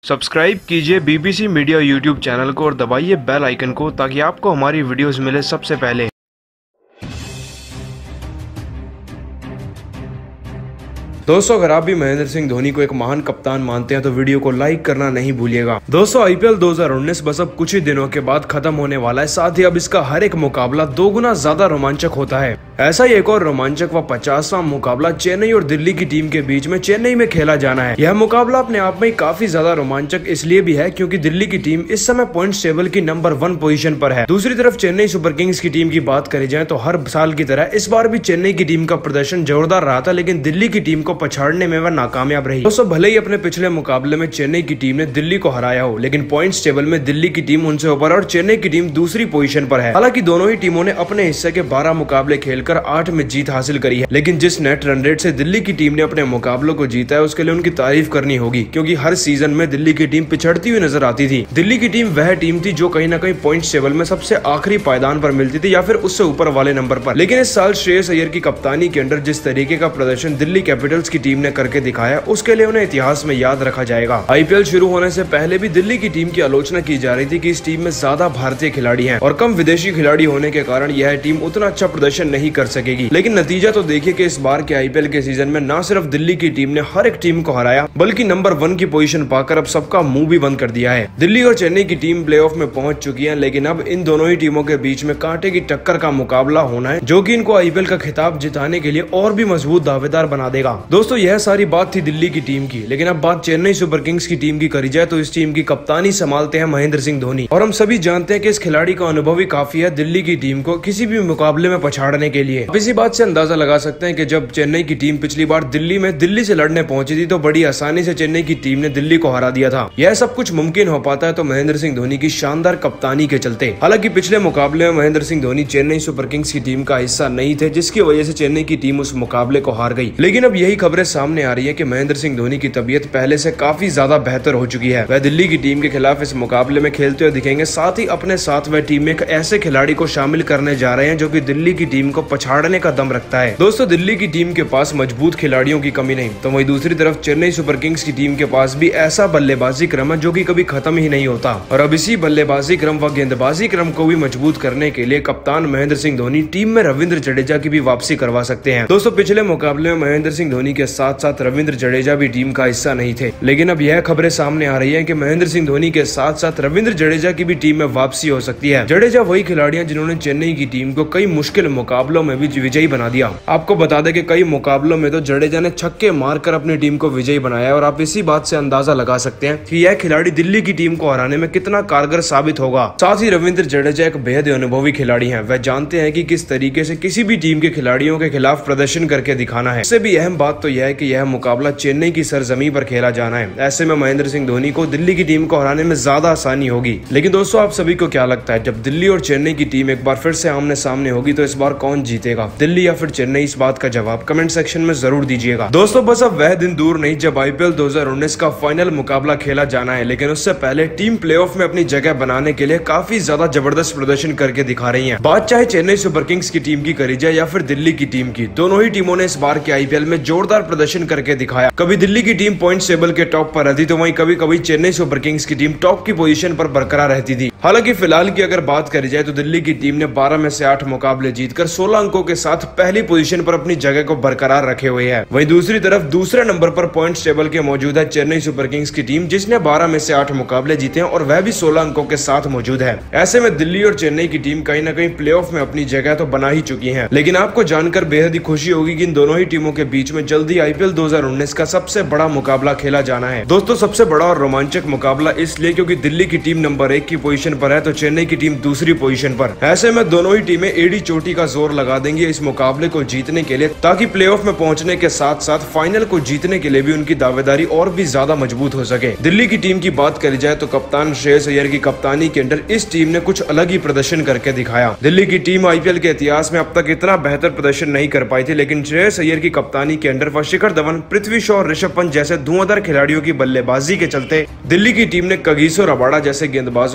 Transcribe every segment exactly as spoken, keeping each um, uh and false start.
Subscribe कीजिए BBC media YouTube channel को और दबाइए बेल आइकन को ताकि आपको हमारी वीडियोस मिले सबसे पहले। दोस्तों, अगर आप भी महेंद्र सिंह धोनी को एक महान कप्तान मानते हैं तो वीडियो को लाइक करना नहीं भूलिएगा। दोस्तों, आईपीएल दो हज़ार उन्नीस बस अब कुछ ही दिनों के बाद खत्म होने वाला है। साथ ही अब इसका हर एक मुकाबला दो गुना ज्यादा रोमांचक होता है। ऐसा ही एक और रोमांचक व पचासवां मुकाबला चेन्नई और दिल्ली की टीम के बीच में चेन्नई में खेला जाना है। यह मुकाबला अपने आप में काफी ज्यादा रोमांचक इसलिए भी है क्योंकि दिल्ली की टीम इस समय पॉइंट्स टेबल की नंबर वन पोजीशन पर है। दूसरी तरफ चेन्नई सुपर किंग्स की टीम की बात करी जाए तो हर साल की तरह इस बार भी चेन्नई की टीम का प्रदर्शन जोरदार रहा था, लेकिन दिल्ली की टीम को पछाड़ने में वह नाकामयाब रही। दोस्तों, भले ही अपने पिछले मुकाबले में चेन्नई की टीम ने दिल्ली को हराया हो, लेकिन पॉइंट्स टेबल में दिल्ली की टीम उनसे ऊपर और चेन्नई की टीम दूसरी पोजीशन पर है। हालांकि दोनों ही टीमों ने अपने हिस्से के बारह मुकाबले खेलकर आठ में जीत हासिल करी है, लेकिन जिस नेट रन रेट से दिल्ली की टीम ने अपने मुकाबलों को जीता है उसके लिए उनकी तारीफ करनी होगी, क्योंकि हर सीजन में दिल्ली की टीम पिछड़ती हुई नजर आती थी। दिल्ली की टीम वह टीम थी जो कहीं ना कहीं पॉइंट्स टेबल में सबसे आखिरी पायदान पर मिलती थी या फिर उससे ऊपर वाले नंबर पर। लेकिन इस साल श्रेयस अय्यर की कप्तानी के अंडर जिस तरीके का प्रदर्शन दिल्ली कैपिटल्स की टीम ने करके दिखाया उसके लिए उन्हें इतिहास में याद रखा जाएगा। आईपीएल शुरू होने से पहले भी दिल्ली की टीम की आलोचना की जा रही थी कि इस टीम में ज्यादा भारतीय खिलाड़ी हैं और कम विदेशी खिलाड़ी होने के कारण यह टीम उतना अच्छा प्रदर्शन नहीं कर सकेगी। लेकिन नतीजा तो देखिए कि इस बार के आईपीएल के सीजन में न सिर्फ दिल्ली की टीम ने हर एक टीम को हराया, बल्कि नंबर वन की पोजीशन पाकर अब सबका मुंह भी बंद कर दिया है। दिल्ली और चेन्नई की टीम प्लेऑफ में पहुंच चुकी है, लेकिन अब इन दोनों ही टीमों के बीच में कांटे की टक्कर का मुकाबला होना है, जो कि इनको आईपीएल का खिताब जिताने के लिए और भी मजबूत दावेदार बना देगा। दोस्तों, यह सारी बात थी दिल्ली की टीम की, लेकिन अब बात चेन्नई सुपर किंग्स की टीम की करी जाए तो इस टीम की कप्तानी संभालते हैं महेंद्र सिंह धोनी, और हम सभी जानते हैं कि इस खिलाड़ी का अनुभव ही काफी है दिल्ली की टीम को किसी भी मुकाबले में पछाड़ने के लिए। अब इसी बात से अंदाजा लगा सकते हैं कि जब चेन्नई की टीम पिछली बार दिल्ली में दिल्ली से लड़ने पहुंची थी तो बड़ी आसानी से चेन्नई की टीम ने दिल्ली को हरा दिया था। यह सब कुछ मुमकिन हो पाता है तो महेंद्र सिंह धोनी की शानदार कप्तानी के चलते। हालांकि पिछले मुकाबले में महेंद्र सिंह धोनी चेन्नई सुपर किंग्स की टीम का हिस्सा नहीं थे, जिसकी वजह से चेन्नई की टीम उस मुकाबले को हार गई। लेकिन अब यही खबरें सामने आ रही है कि महेंद्र सिंह धोनी की तबीयत पहले से काफी ज्यादा बेहतर हो चुकी है। वह दिल्ली की टीम के खिलाफ इस मुकाबले में खेलते हुए दिखेंगे। साथ ही अपने साथ वह टीम में एक ऐसे खिलाड़ी को शामिल करने जा रहे हैं जो कि दिल्ली की टीम को पछाड़ने का दम रखता है। दोस्तों, दिल्ली की टीम के पास मजबूत खिलाड़ियों की कमी नहीं, तो वहीं दूसरी तरफ चेन्नई सुपर किंग्स की टीम के पास भी ऐसा बल्लेबाजी क्रम है जो कि कभी खत्म ही नहीं होता। और अब इसी बल्लेबाजी क्रम व गेंदबाजी क्रम को भी मजबूत करने के लिए कप्तान महेंद्र सिंह धोनी टीम में रविंद्र जडेजा की भी वापसी करवा सकते हैं। दोस्तों, पिछले मुकाबले में महेंद्र सिंह धोनी के साथ साथ रविंद्र जडेजा भी टीम का हिस्सा नहीं थे, लेकिन अब यह खबरें सामने आ रही है कि महेंद्र सिंह धोनी के साथ साथ रविंद्र जडेजा की भी टीम में वापसी हो सकती है। जडेजा वही खिलाड़ी हैं जिन्होंने चेन्नई की टीम को कई मुश्किल मुकाबलों में भी विजयी बना दिया। आपको बता दें कि कई मुकाबलों में तो जडेजा ने छक्के मारकर अपनी टीम को विजयी बनाया, और आप इसी बात से अंदाजा लगा सकते हैं कि यह खिलाड़ी दिल्ली की टीम को हराने में कितना कारगर साबित होगा। साथ ही रविंद्र जडेजा एक बेहद अनुभवी खिलाड़ी हैं। वह जानते हैं कि किस तरीके से किसी भी टीम के खिलाड़ियों के खिलाफ प्रदर्शन करके दिखाना है। इससे भी अहम बात तो यह है कि यह मुकाबला चेन्नई की सरजमी पर खेला जाना है। ऐसे में महेंद्र सिंह धोनी को दिल्ली की टीम को हराने में ज्यादा आसानी होगी। लेकिन दोस्तों, आप सभी को क्या लगता है, जब दिल्ली और चेन्नई की टीम एक बार फिर से आमने सामने होगी तो इस बार कौन जीतेगा, दिल्ली या फिर चेन्नई? इस बात का जवाब कमेंट सेक्शन में जरूर दीजिएगा। दोस्तों, बस अब वह दिन दूर नहीं जब आईपीएल दो हज़ार उन्नीस का फाइनल मुकाबला खेला जाना है, लेकिन उससे पहले टीम प्लेऑफ में अपनी जगह बनाने के लिए काफी ज्यादा जबरदस्त प्रदर्शन करके दिखा रही है। बात चाहे चेन्नई सुपर किंग्स की टीम की करी जाए या फिर दिल्ली की टीम की, दोनों ही टीमों ने इस बार के आईपीएल में जोरदार प्रदर्शन करके दिखाया। कभी दिल्ली की टीम पॉइंट्स टेबल के टॉप पर रहती तो वहीं कभी कभी चेन्नई सुपर किंग्स की टीम टॉप की पोजीशन पर बरकरार रहती थी। हालांकि फिलहाल की अगर बात करी जाए तो दिल्ली की टीम ने बारह में से आठ मुकाबले जीतकर सोलह अंकों के साथ पहली पोजीशन पर अपनी जगह को बरकरार रखे हुए है। वहीं दूसरी तरफ दूसरे नंबर पर पॉइंट्स टेबल के मौजूद है चेन्नई सुपर किंग्स की टीम, जिसने बारह में से आठ मुकाबले जीते हैं और वह भी सोलह अंकों के साथ मौजूद है। ऐसे में दिल्ली और चेन्नई की टीम कहीं ना कहीं प्लेऑफ में अपनी जगह तो बना ही चुकी है। लेकिन आपको जानकर बेहद ही खुशी होगी कि इन दोनों ही टीमों के बीच में जल्दी आईपीएल दो हज़ार उन्नीस का सबसे बड़ा मुकाबला खेला जाना है। दोस्तों, सबसे बड़ा और रोमांचक मुकाबला इसलिए क्योंकि दिल्ली की टीम नंबर एक की पोजीशन पर है तो चेन्नई की टीम दूसरी पोजीशन पर। ऐसे में दोनों ही टीमें एडी चोटी का जोर लगा देंगी इस मुकाबले को जीतने के लिए, ताकि प्लेऑफ में पहुंचने के साथ साथ फाइनल को जीतने के लिए भी उनकी दावेदारी और भी ज्यादा मजबूत हो सके। दिल्ली की टीम की बात करी जाए तो कप्तान श्रेयस अय्यर की कप्तानी के अंडर इस टीम ने कुछ अलग ही प्रदर्शन करके दिखाया। दिल्ली की टीम आईपीएल के इतिहास में अब तक इतना बेहतर प्रदर्शन नहीं कर पाई थी, लेकिन श्रेयस अय्यर की कप्तानी के अंडर व शिखर धवन, पृथ्वी शॉ और ऋषभ पंत जैसे धुआंधार खिलाड़ियों की बल्लेबाजी के चलते दिल्ली की टीम ने कगिसो रबाडा जैसे गेंदबाजों का भरपूर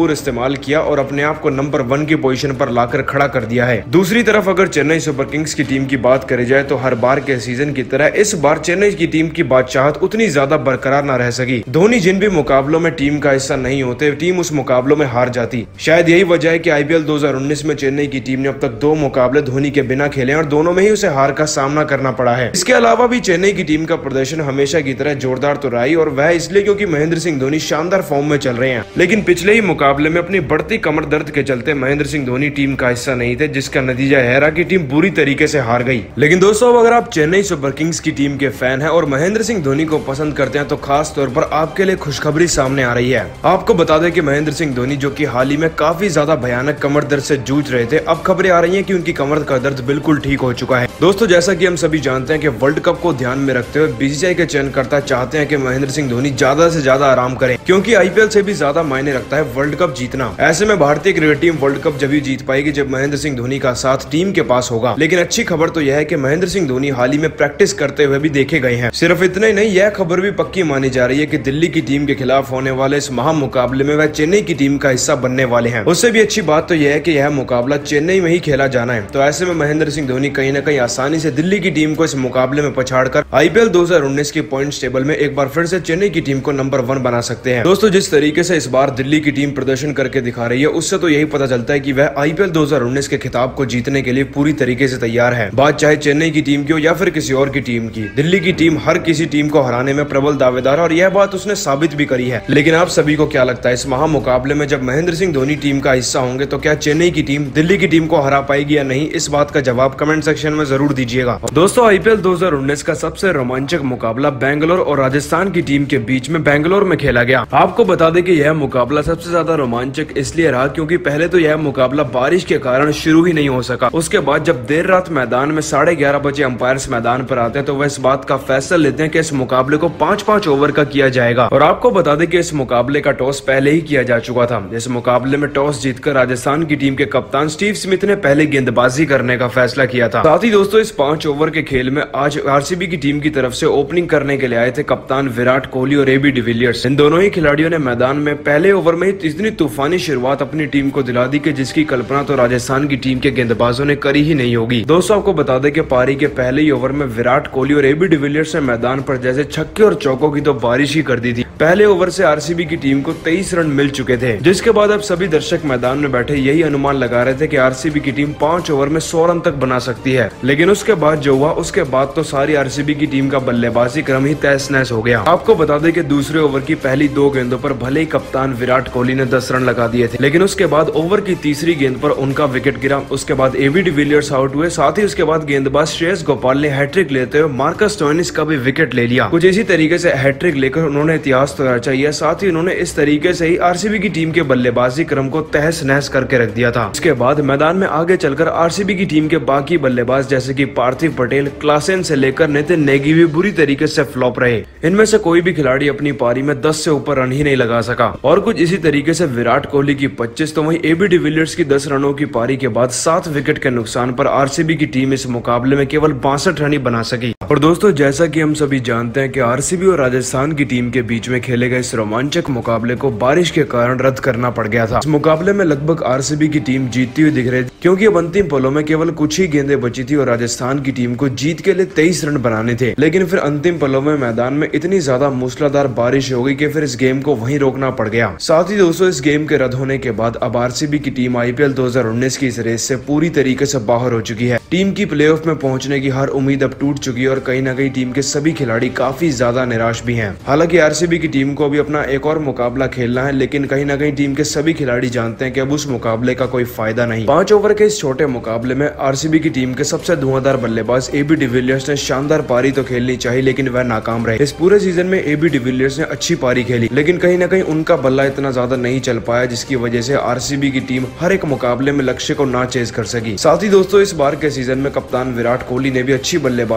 भरपूर इस्तेमाल किया और अपने आप को नंबर वन की पोजीशन पर लाकर खड़ा कर दिया है। दूसरी तरफ अगर चेन्नई सुपर किंग्स की टीम की बात करी जाए तो हर बार के सीजन की तरह इस बार चेन्नई की टीम की बादशाहत उतनी ज्यादा बरकरार न रह सकी। धोनी जिन भी मुकाबलों में टीम का हिस्सा नहीं होते, टीम उस मुकाबलों में हार जाती। शायद यही वजह है कि आईपीएल दो हज़ार उन्नीस में चेन्नई की टीम ने अब तक दो मुकाबले धोनी के बिना खेले और दोनों में ही उसे हार का सामना करना पड़ा है। इसके अलावा भी चेन्नई की टीम का प्रदर्शन हमेशा की तरह जोरदार तो रहा ही, और वह इसलिए क्योंकि महेंद्र सिंह धोनी शानदार फॉर्म में चल रहे हैं। लेकिन पिछले ही मुकाबले में अपनी बढ़ती कमर दर्द के चलते महेंद्र सिंह धोनी टीम का हिस्सा नहीं थे, जिसका नतीजा यह रहा कि टीम बुरी तरीके से हार गई। लेकिन दोस्तों, अगर आप चेन्नई सुपर किंग्स की टीम के फैन हैं और महेंद्र सिंह धोनी को पसंद करते हैं तो खास तौर पर आपके लिए खुशखबरी सामने आ रही है। आपको बता दें कि महेंद्र सिंह धोनी, जो कि हाल ही में काफी ज्यादा भयानक कमर दर्द से जूझ रहे थे, अब खबरें आ रही हैं कि उनकी कमर का दर्द बिल्कुल ठीक हो चुका है। दोस्तों, जैसा कि हम सभी जानते हैं कि वर्ल्ड कप को ध्यान में रखते हुए बीसीसीआई के चयनकर्ता चाहते हैं कि महेंद्र सिंह धोनी ज्यादा से ज्यादा आराम करें, क्योंकि आईपीएल से भी ज्यादा मायने रखता है वर्ल्ड कप जीतना। ऐसे में भारतीय क्रिकेट टीम वर्ल्ड कप जब भी जीत पाएगी जब महेंद्र सिंह धोनी का साथ टीम के पास होगा। लेकिन अच्छी खबर तो यह है कि महेंद्र सिंह धोनी हाल ही में प्रैक्टिस करते हुए भी देखे गए हैं। सिर्फ इतना ही नहीं, यह खबर भी पक्की मानी जा रही है कि दिल्ली की टीम के खिलाफ होने वाले इस महामुकाबले में वह चेन्नई की टीम का हिस्सा बनने वाले हैं। उससे भी अच्छी बात तो यह है कि यह मुकाबला चेन्नई में ही खेला जाना है। तो ऐसे में महेंद्र सिंह धोनी कहीं न कहीं आसानी से दिल्ली की टीम को इस मुकाबले में पछाड़कर आईपीएल दो हज़ार उन्नीस की पॉइंट्स टेबल में एक बार फिर से चेन्नई की टीम को नंबर वन बना सकते हैं। दोस्तों, जिस तरीके से इस बार दिल्ली की टीम प्रदर्शन करके दिखा रही है, उससे तो यही पता चलता है कि वह आईपीएल दो हज़ार उन्नीस के खिताब को जीतने के लिए पूरी तरीके से तैयार है। बात चाहे चेन्नई की टीम की हो या फिर किसी और की टीम की, दिल्ली की टीम हर किसी टीम को हराने में प्रबल दावेदार है और यह बात उसने साबित भी करी है। लेकिन आप सभी को क्या लगता है, इस महामुकाबले में जब महेंद्र सिंह धोनी टीम का हिस्सा होंगे तो क्या चेन्नई की टीम दिल्ली की टीम को हरा पाएगी या नहीं? इस बात का जवाब कमेंट सेक्शन में जरूर दीजिएगा। दोस्तों, आईपीएल दो हज़ार उन्नीस का सबसे रोमांचक मुकाबला बेंगलोर और राजस्थान की टीम के बीच में बेंगलोर में खेला गया। आपको बता दें कि यह मुकाबला सबसे ज्यादा रोमांचक इसलिए रहा क्योंकि पहले तो यह मुकाबला बारिश के कारण शुरू ही नहीं हो सका। उसके बाद जब देर रात मैदान में साढ़े ग्यारह बजे अंपायर्स मैदान पर आते हैं तो वह इस बात का फैसला लेते हैं कि इस मुकाबले को पांच पांच ओवर का किया जाएगा। और आपको बता दें कि इस मुकाबले का टॉस पहले ही किया जा चुका था। इस मुकाबले में टॉस जीतकर राजस्थान की टीम के कप्तान स्टीव स्मिथ ने पहले गेंदबाजी करने का फैसला किया था। साथ ही दोस्तों, इस पांच ओवर के खेल में आज आरसीबी की टीम की तरफ से ओपनिंग करने के लिए आए थे कप्तान विराट कोहली और एबी डिविलियर्स। इन दोनों ही खिलाड़ियों ने मैदान में पहले ओवर में ही इतनी तूफानी शुरुआत अपनी टीम को दिला दी कि जिसकी कल्पना तो राजस्थान की टीम के गेंदबाजों ने करी ही नहीं होगी। दोस्तों, आपको बता दें कि पारी के पहले ही ओवर में विराट कोहली और एबी डिविलियर्स ने मैदान पर जैसे छक्के और चौकों की तो बारिश ही कर दी थी। पहले ओवर से आरसीबी की टीम को तेईस रन मिल चुके थे, जिसके बाद अब सभी दर्शक मैदान में बैठे यही अनुमान लगा रहे थे कि आरसीबी की टीम पांच ओवर में सौ रन तक बना सकती है। लेकिन उसके बाद जो हुआ, उसके बाद तो सारी आरसीबी की टीम का बल्लेबाजी क्रम ही तहस नहस हो गया। आपको बता दें कि दूसरे ओवर की पहली दो गेंदों पर भले ही कप्तान विराट कोहली ने दस रन लगा दिए थे, लेकिन उसके बाद ओवर की तीसरी गेंद पर उनका विकेट गिरा। उसके बाद एबी डिविलियर्स आउट हुए। साथ ही उसके बाद गेंदबाज श्रेयस गोपाल ने हैट्रिक लेते हुए मार्कस स्टोइनिस का भी विकेट ले लिया। कुछ इसी तरीके से हैट्रिक लेकर उन्होंने इतिहास तो रचा ही है, साथ ही उन्होंने इस तरीके से ही आरसीबी की टीम के बल्लेबाजी क्रम को तहस नहस करके रख दिया था। इसके बाद मैदान में आगे चलकर आरसीबी की टीम के बाकी बल्लेबाज जैसे कि पार्थिव पटेल, क्लासेन से लेकर नितिन नेगी भी बुरी तरीके से फ्लॉप रहे। इनमें से कोई भी खिलाड़ी अपनी पारी में दस से ऊपर रन ही नहीं लगा सका। और कुछ इसी तरीके से विराट कोहली की पच्चीस तो वहीं एबी डिविलियर्स की दस रनों की पारी के बाद सात विकेट के नुकसान पर आरसीबी की टीम इस मुकाबले में केवल बासठ रन ही बना सकी। और दोस्तों, जैसा कि हम सभी जानते हैं कि आरसीबी और राजस्थान की टीम के बीच में खेले गए इस रोमांचक मुकाबले को बारिश के कारण रद्द करना पड़ गया था। इस मुकाबले में लगभग आरसीबी की टीम जीतती हुई दिख रही थी, क्योंकि अब अंतिम पलों में केवल कुछ ही गेंदें बची थी और राजस्थान की टीम को जीत के लिए तेईस रन बनाने थे। लेकिन फिर अंतिम पलों में मैदान में इतनी ज्यादा मूसलाधार बारिश हो गई कि फिर इस गेम को वहीं रोकना पड़ गया। साथ ही दोस्तों, इस गेम के रद्द होने के बाद अब आरसीबी की टीम आईपीएल दो हज़ार उन्नीस की इस रेस से पूरी तरीके से बाहर हो चुकी है। टीम की प्लेऑफ में पहुंचने की हर उम्मीद अब टूट चुकी है और कहीं ना कहीं टीम के सभी खिलाड़ी काफी ज्यादा निराश भी हैं। हालांकि आरसीबी की टीम को अभी अपना एक और मुकाबला खेलना है, लेकिन कहीं ना कहीं टीम के सभी खिलाड़ी जानते हैं कि अब उस मुकाबले का कोई फायदा नहीं। पांच ओवर के इस छोटे मुकाबले में आरसीबी की टीम के सबसे धुआंधार बल्लेबाज एबी डिविलियर्स ने शानदार पारी तो खेलनी चाहिए, लेकिन वह नाकाम रहे। इस पूरे सीजन में एबी डिविलियर्स ने अच्छी पारी खेली, लेकिन कहीं ना कहीं उनका बल्ला इतना ज्यादा नहीं चल पाया, जिसकी वजह से आरसीबी की टीम हर एक मुकाबले में लक्ष्य को ना चेज कर सकी। साथ ही दोस्तों, इस बार के सीजन में कप्तान विराट कोहली ने भी अच्छी बल्लेबाजी तो करी,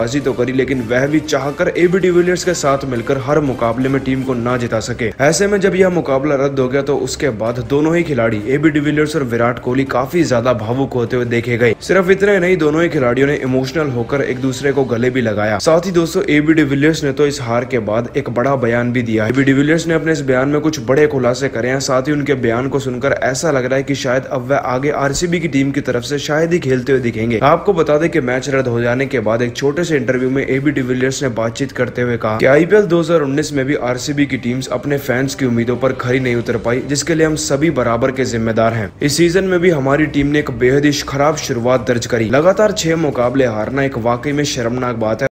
करी, लेकिन वह भी चाहकर एबी डिविलियर्स के साथ मिलकर हर मुकाबले में टीम को ना जिता सके। ऐसे में जब यह मुकाबला रद्द हो गया तो उसके बाद दोनों ही खिलाड़ी एबी डिविलियर्स और विराट कोहली काफी ज्यादा भावुक होते हुए देखे गए। सिर्फ इतने नहीं, दोनों ही खिलाड़ियों ने इमोशनल होकर एक दूसरे को गले भी लगाया। साथ ही दोस्तों एबी डिविलियर्स ने तो इस हार के बाद एक बड़ा बयान भी दिया। एबी डिविलियर्स ने अपने इस बयान में कुछ बड़े खुलासे करे हैं। साथ ही उनके बयान को सुनकर ऐसा लग रहा है कि शायद अब वह आगे आरसीबी की टीम की तरफ से शायद ही खेलते हुए दिखेंगे। आपको बता दें कि मैच रद्द हो जाने के बाद एक छोटे से इंटरव्यू में एबी डिविलियर्स ने बातचीत करते हुए कहा कि आईपीएल दो हज़ार उन्नीस में भी आरसीबी की टीम्स अपने फैंस की उम्मीदों पर खरी नहीं उतर पाई, जिसके लिए हम सभी बराबर के जिम्मेदार हैं। इस सीजन में भी हमारी टीम ने एक बेहद ही खराब शुरुआत दर्ज करी। लगातार छह मुकाबले हारना एक वाकई में शर्मनाक बात है।